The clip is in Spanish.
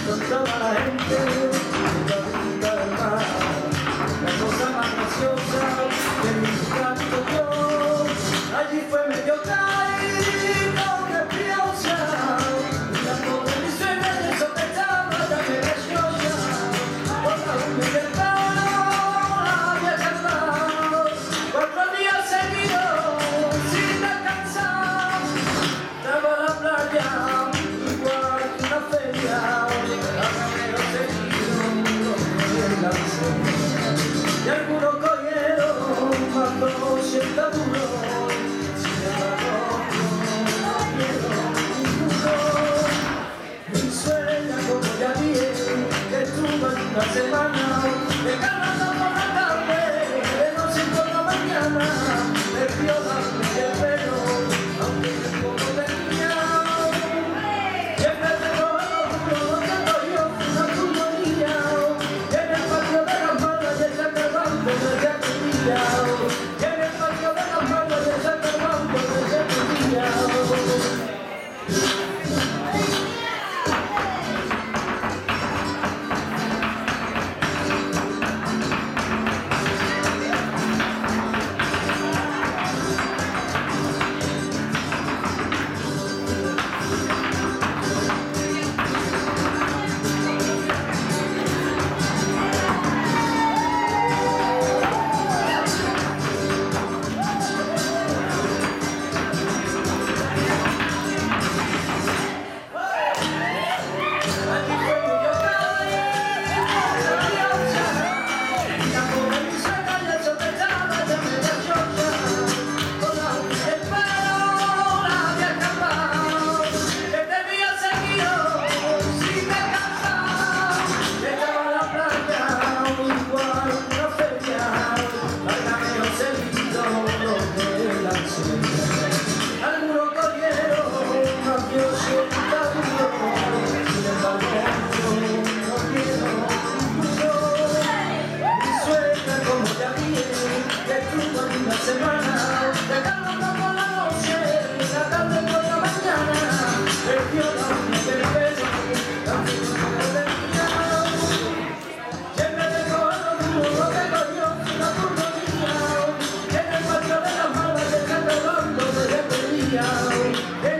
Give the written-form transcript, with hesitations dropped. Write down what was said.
con toda la gente de la punta del mar. La cosa más graciosa que nunca visto yo, allí fue medio caído de piosa, la pobre mi suegra de sospechaba ya me graciosa, por la uña del palo la había cantado, 4 días seguidos sin descansar, estaba la playa igual que una feria, a manero seguido de la y algunos cogieron cuando sienta duro, sin embargo no quiero ninguno. Mi sueña como ya dije, que estuvo en una semana, de carnaval por la tarde, de noche por la mañana, me dio la luz del pelo, aunque el poco tenía. Y en vez de coger lo que cogió una pulmonía, y en el patio de las malas y el banco desde aquel día, y en el patio de las malas y el banco desde aquel día. Algunos cogieron mafioso y duro, sin embargo no quiero ninguno. Mi suegra como ya dije, que estuvo en una semana, de carnaval por la noche, de la tarde por la mañana, perdió la uña del pelo, la misma que tenía. Y en vez de coger lo duro que cogió una pulmonía, en el patio de las malas de Cantolando desde aquel día.